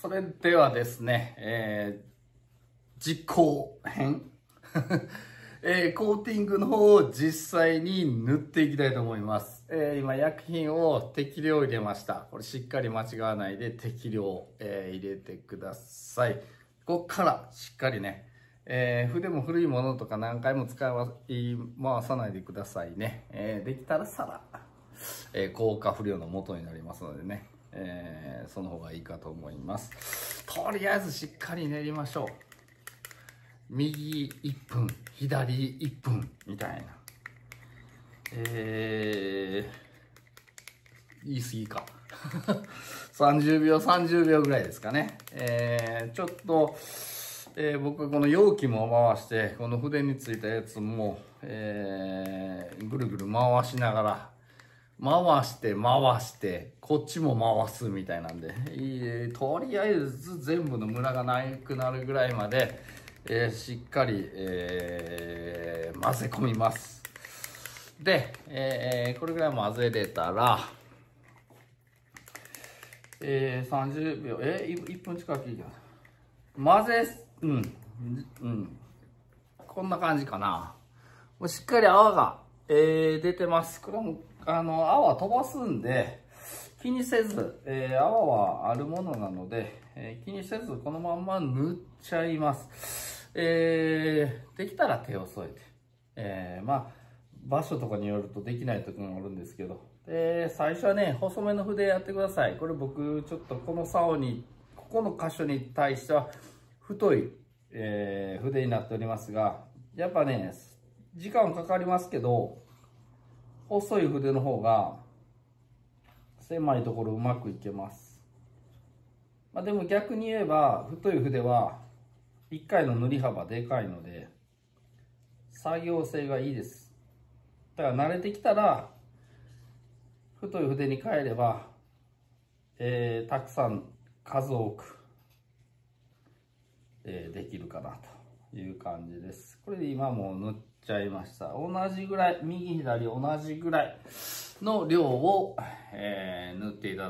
それではですね、実行編、コーティングの方を実際に塗っていきたいと思います。今薬品を適量入れました。これしっかり間違わないで適量、入れてください。ここからしっかりね、筆も古いものとか何回も使い回さないでくださいね。できたらさら、硬化不良の元になりますのでね、その方がいいかと思います。とりあえずしっかり練りましょう。右1分、左1分みたいな。言い過ぎか。30秒、30秒ぐらいですかね。ちょっと、僕この容器も回して、この筆についたやつも、ぐるぐる回しながら、回して、こっちも回すみたいなんで、とりあえず全部のムラがなくなるぐらいまで、しっかり、混ぜ込みます。で、これぐらい混ぜれたら、30秒、1分近くいいかな。こんな感じかな。もうしっかり泡が、出てます。これも、泡飛ばすんで、気にせず、泡はあるものなので、気にせずこのまんま塗っちゃいます。できたら手を添えて、まあ、場所とかによるとできない時もあるんですけど、最初はね、細めの筆やってください。これ僕、ちょっとこの竿に、ここの箇所に対しては太い、筆になっておりますが、やっぱね、時間かかりますけど、細い筆の方が狭いところうまくいけます。まあ、でも逆に言えば、太い筆は1回の塗り幅でかいので、作業性がいいです。だから慣れてきたら、太い筆に変えれば、たくさん数多く、できるかなという感じです。これで今もう塗っちゃいました。同じぐらい、右左同じぐらいの量を、塗っていた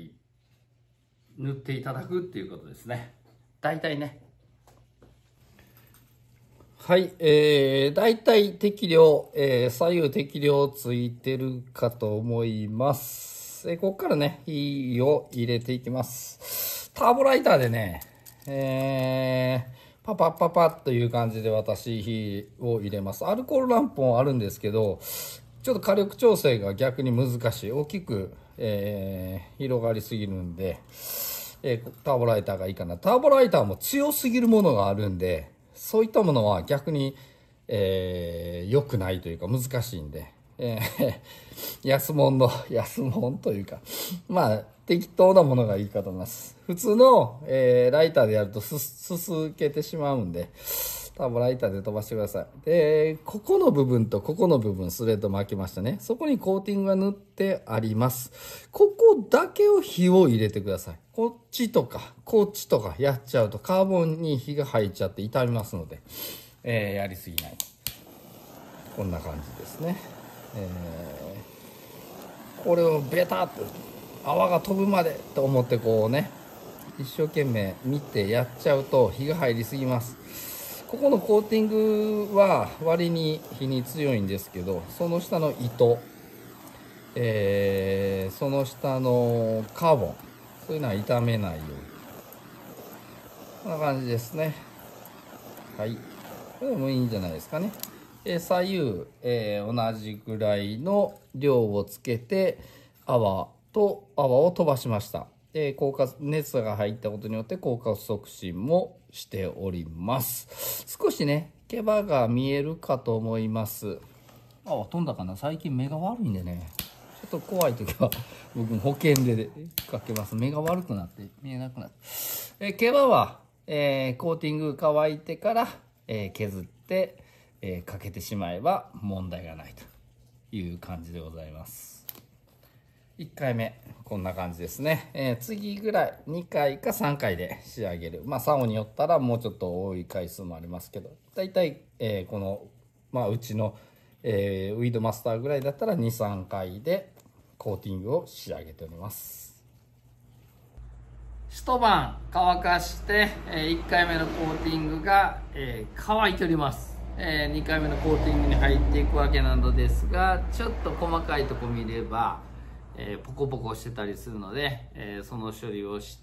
だくっていうことですね。大体ね。はい、大体適量、左右適量ついてるかと思います。ここからね、火を入れていきます。ターボライターでね、パパパパッという感じで私火を入れます。アルコールランプもあるんですけど、ちょっと火力調整が逆に難しい。大きく、広がりすぎるんで、ターボライターがいいかな。ターボライターも強すぎるものがあるんで、そういったものは逆に、良くないというか難しいんで、安物というか、まあ、適当なものがいいかと思います。普通の、ライターでやるとすすけてしまうんで、ターボライターで飛ばしてください。で、ここの部分とここの部分、スレッド巻きましたね。そこにコーティングが塗ってあります。ここだけを火を入れてください。こっちとか、こっちとかやっちゃうとカーボンに火が入っちゃって傷みますので、やりすぎない。こんな感じですね。これをベタっと泡が飛ぶまでと思ってこうね、一生懸命見てやっちゃうと火が入りすぎます。ここのコーティングは割に火に強いんですけど、その下の糸、その下のカーボン、そういうのは傷めないように。こんな感じですね。はい。これでもいいんじゃないですかね。左右、同じぐらいの量をつけて、泡を飛ばしました。熱が入ったことによって効果促進もしております。少しね、毛羽が見えるかと思います。泡飛んだかな。最近目が悪いんでね。ちょっと怖い時は僕も保険でかけます。目が悪くなって見えなくなって。毛羽は、コーティング乾いてから、削って、かけてしまえば問題がないという感じでございます。1回目こんな感じですね。次ぐらい2回か3回で仕上げる。まあ竿によったらもうちょっと多い回数もありますけど、だいたいこの、まあ、うちの、ウィードマスターぐらいだったら 2,3 回でコーティングを仕上げております。 一晩乾かして、1回目のコーティングが、乾いております。2回目のコーティングに入っていくわけなのですが、ちょっと細かいとこ見れば、ポコポコしてたりするので、その処理をして、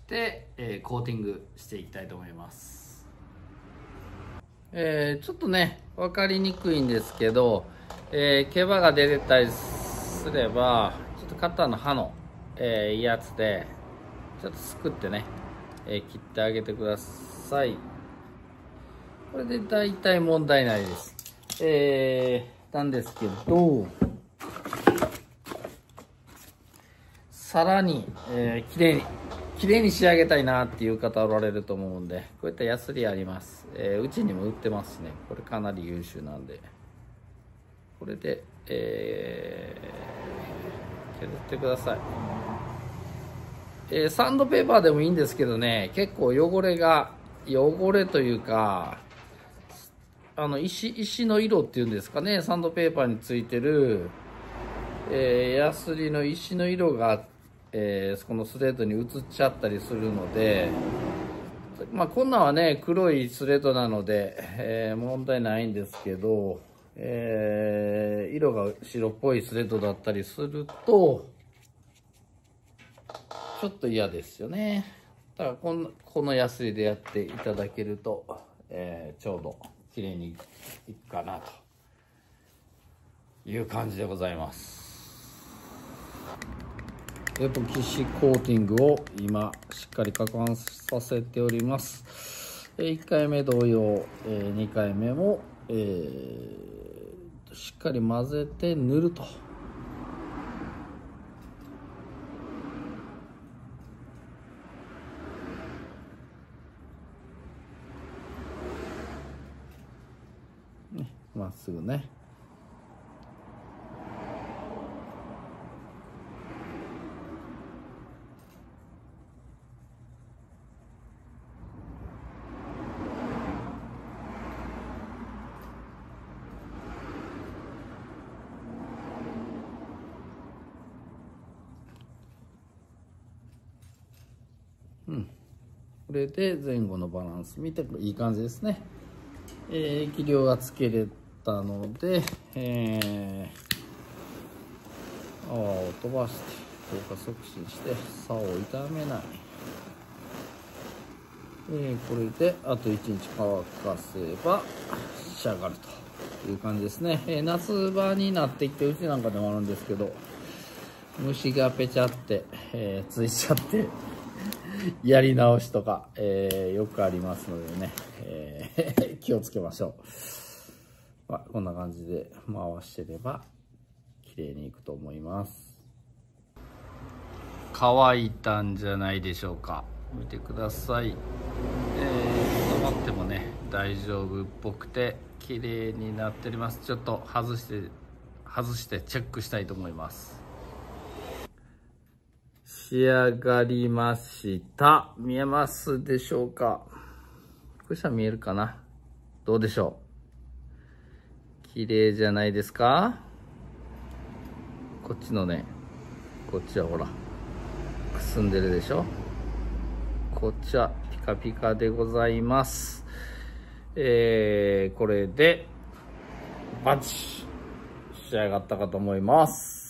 コーティングしていきたいと思います。ちょっとね分かりにくいんですけど、毛羽が出てたりすればちょっとカッターの刃の、いいやつでちょっとすくってね、切ってあげてください。これで大体問題ないです。なんですけど、さらに、綺麗に仕上げたいなっていう方おられると思うんで、こういったヤスリあります。うちにも売ってますね。これかなり優秀なんで、これで、削ってください。サンドペーパーでもいいんですけどね、結構汚れというか、石の色っていうんですかね、サンドペーパーについてる、ヤスリの石の色が、このスレッドに移っちゃったりするので、まあこんなんはね黒いスレッドなので、問題ないんですけど、色が白っぽいスレッドだったりするとちょっと嫌ですよね。だからこのヤスリでやっていただけると、ちょうど綺麗にいくかなという感じでございます。エポキシコーティングを今しっかり攪拌させております。1回目同様、2回目も、しっかり混ぜて塗ると。まっすぐね。これで前後のバランス見ていい感じですね。液量がつけれたので、泡を飛ばして効果促進して差を傷めない。これであと1日乾かせば仕上がるという感じですね。夏場になってきて、うちなんかでもあるんですけど、虫がペチャって、ついちゃってやり直しとか、よくありますのでね、気をつけましょう。こんな感じで回してれば綺麗にいくと思います。乾いたんじゃないでしょうか。見てください。止まってもね大丈夫っぽくて綺麗になっております。ちょっと外してチェックしたいと思います。仕上がりました。見えますでしょうか。これしたら見えるかな。どうでしょう。綺麗じゃないですか。こっちのね、こっちはほらくすんでるでしょ。こっちはピカピカでございます。これでバッチ仕上がったかと思います。